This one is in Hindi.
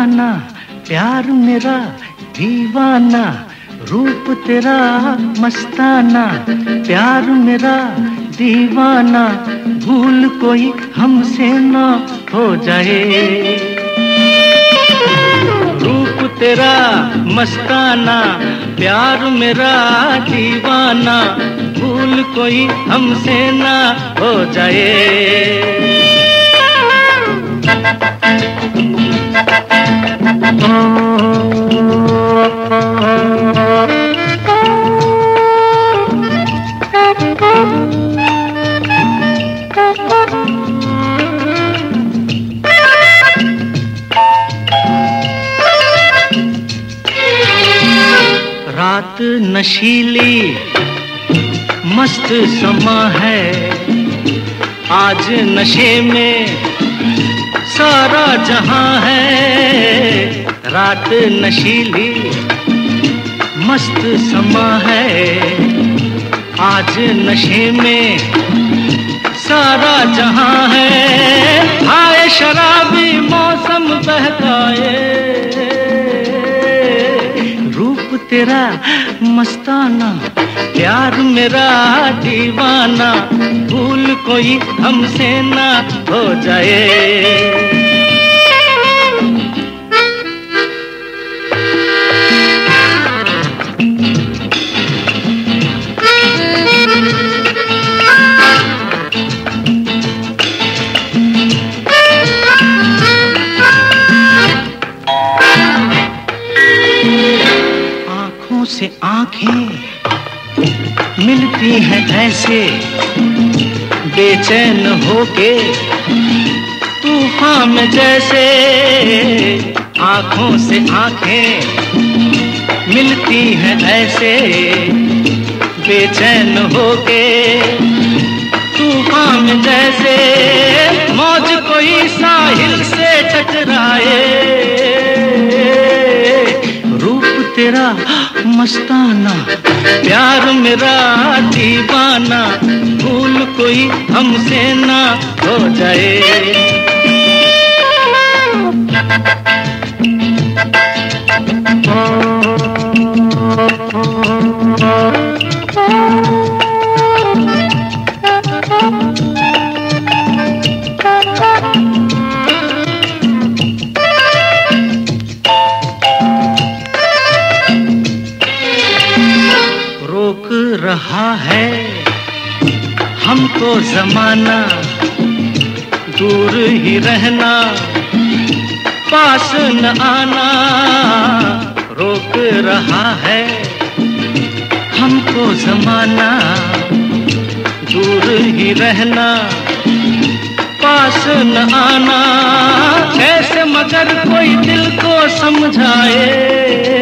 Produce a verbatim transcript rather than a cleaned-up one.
मस्ताना प्यार मेरा दीवाना, रूप तेरा मस्ताना प्यार मेरा दीवाना, भूल कोई हमसे ना हो जाए। रूप तेरा मस्ताना प्यार मेरा दीवाना, भूल कोई हमसे ना हो जाए। रात नशीली मस्त समा है, आज नशे में सारा जहां है। रात नशीली मस्त समा है, आज नशे में सारा जहां है। आए शराबी मौसम बहकाए, रूप तेरा मस्ताना प्यार मेरा दीवाना, भूल कोई हमसे ना हो जाए। से आंखें मिलती हैं ऐसे, बेचैन होके तूफान में जैसे। आंखों से आंखें मिलती हैं ऐसे, बेचैन होके तूफान में जैसे। मौज कोई साहिल से टकराए, रूप तेरा मस्ताना प्यार मेरा दीवाना, भूल कोई हमसे ना हो जाए। रहा है हमको जमाना, दूर ही रहना पास न आना। रोक रहा है हमको जमाना, दूर ही रहना पास न आना। कैसे मगर कोई दिल को समझाए,